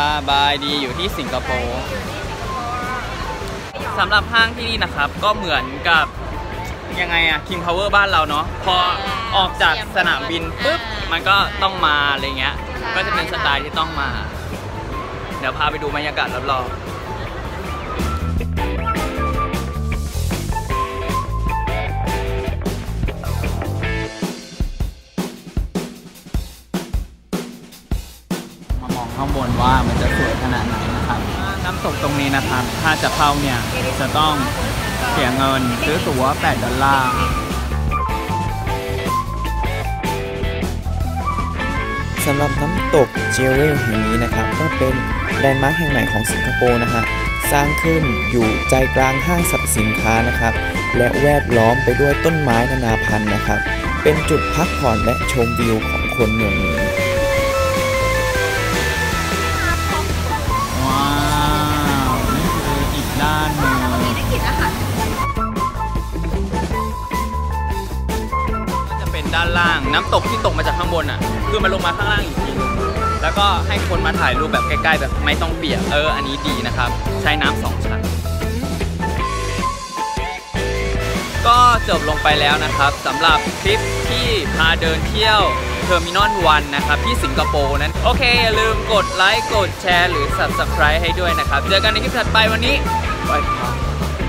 สบายดีอยู่ที่สิงคโปร์สำหรับห้างที่นี่นะครับก็เหมือนกับยังไงอะ King Power บ้านเราเนาะพอออกจากสนามบินปุ๊บมันก็ต้องมาอะไรเงี้ยก็จะเป็นสไตล์ที่ต้องมาเดี๋ยวพาไปดูบรรยากาศรอบๆข้างบนว่ามันจะสวยขนาดไหนนะครับน้ำตกตรงนี้นะครับถ้าจะเข้าเนี่ยจะต้องเสียเงินซื้อตั๋ว$8 สำหรับน้ำตกเจเวลแห่งนี้นะครับก็เป็นแลนด์มาร์คแห่งใหม่ของสิงคโปร์นะฮะสร้างขึ้นอยู่ใจกลางห้างสรรพสินค้านะครับและแวดล้อมไปด้วยต้นไม้นานาพันธุ์นะครับเป็นจุดพักผ่อนและชมวิวของคนเมืองนี้ว้าวนี่คืออีกด้านหนึ่งก็จะเป็นด้านล่างน้ำตกที่ตกมาจากข้างบนอ่ะคือมันลงมาข้างล่างอีกทีแล้วก็ให้คนมาถ่ายรูปแบบใกล้ๆแบบไม่ต้องเปียกอันนี้ดีนะครับใช้น้ำ2 ชั้นก็จบลงไปแล้วนะครับสำหรับทริปที่พาเดินเที่ยวเทอร์มินอล1นะครับที่สิงคโปร์นั้นโอเคอย่าลืมกดไลค์กดแชร์หรือ Subscribe ให้ด้วยนะครับเจอกันในคลิปถัดไปวันนี้บาย